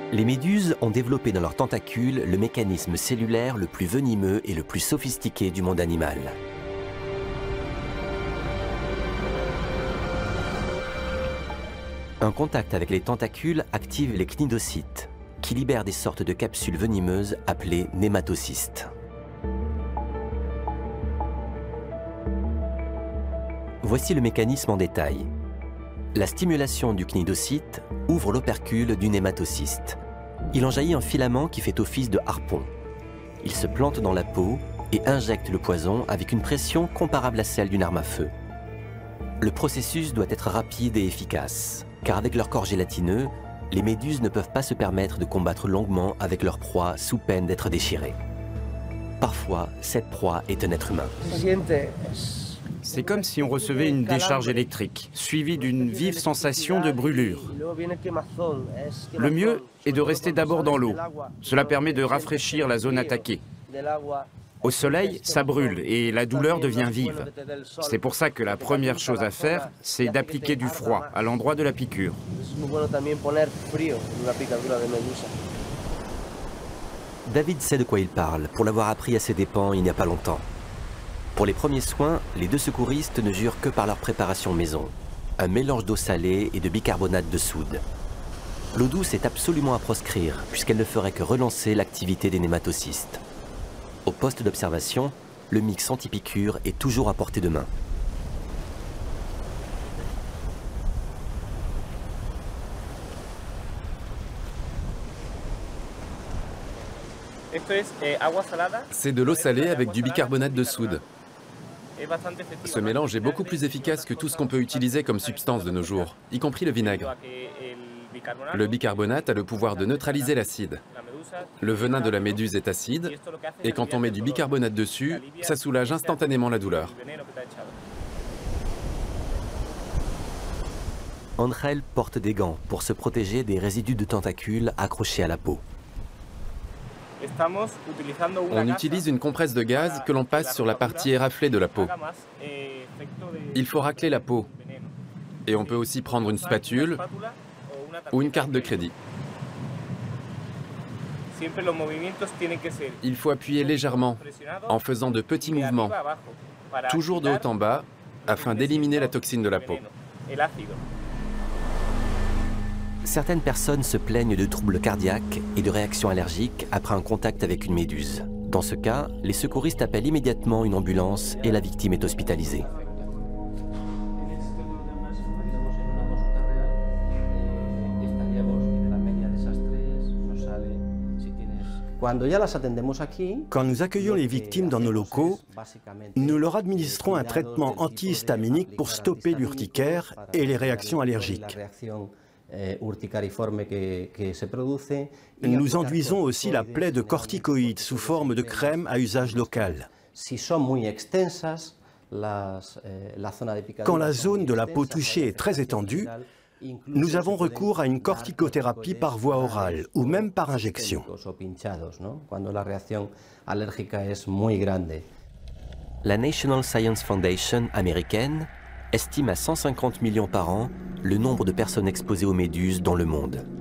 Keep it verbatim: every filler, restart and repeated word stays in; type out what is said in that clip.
Les méduses ont développé dans leurs tentacules le mécanisme cellulaire le plus venimeux et le plus sophistiqué du monde animal. Un contact avec les tentacules active les cnidocytes, qui libèrent des sortes de capsules venimeuses appelées nématocystes. Voici le mécanisme en détail. La stimulation du cnidocyte ouvre l'opercule du nématocyste. Il en jaillit un filament qui fait office de harpon. Il se plante dans la peau et injecte le poison avec une pression comparable à celle d'une arme à feu. Le processus doit être rapide et efficace, car avec leur corps gélatineux, les méduses ne peuvent pas se permettre de combattre longuement avec leur proie sous peine d'être déchirées. Parfois, cette proie est un être humain. C'est comme si on recevait une décharge électrique, suivie d'une vive sensation de brûlure. Le mieux est de rester d'abord dans l'eau. Cela permet de rafraîchir la zone attaquée. Au soleil, ça brûle et la douleur devient vive. C'est pour ça que la première chose à faire, c'est d'appliquer du froid à l'endroit de la piqûre. David sait de quoi il parle, pour l'avoir appris à ses dépens il n'y a pas longtemps. Pour les premiers soins, les deux secouristes ne jurent que par leur préparation maison. Un mélange d'eau salée et de bicarbonate de soude. L'eau douce est absolument à proscrire, puisqu'elle ne ferait que relancer l'activité des nématocystes. Au poste d'observation, le mix anti-piqûre est toujours à portée de main. C'est de l'eau salée avec du bicarbonate de soude. Ce mélange est beaucoup plus efficace que tout ce qu'on peut utiliser comme substance de nos jours, y compris le vinaigre. Le bicarbonate a le pouvoir de neutraliser l'acide. Le venin de la méduse est acide, et quand on met du bicarbonate dessus, ça soulage instantanément la douleur. Angel porte des gants pour se protéger des résidus de tentacules accrochés à la peau. On utilise une compresse de gaz que l'on passe sur la partie éraflée de la peau. Il faut racler la peau. Et on peut aussi prendre une spatule ou une carte de crédit. Il faut appuyer légèrement, en faisant de petits mouvements, toujours de haut en bas, afin d'éliminer la toxine de la peau. Certaines personnes se plaignent de troubles cardiaques et de réactions allergiques après un contact avec une méduse. Dans ce cas, les secouristes appellent immédiatement une ambulance et la victime est hospitalisée. Quand nous accueillons les victimes dans nos locaux, nous leur administrons un traitement antihistaminique pour stopper l'urticaire et les réactions allergiques. Nous enduisons aussi la plaie de corticoïdes sous forme de crème à usage local. Quand la zone de la peau touchée est très étendue, nous avons recours à une corticothérapie par voie orale ou même par injection. La National Science Foundation américaine estime à cent cinquante millions par an le nombre de personnes exposées aux méduses dans le monde.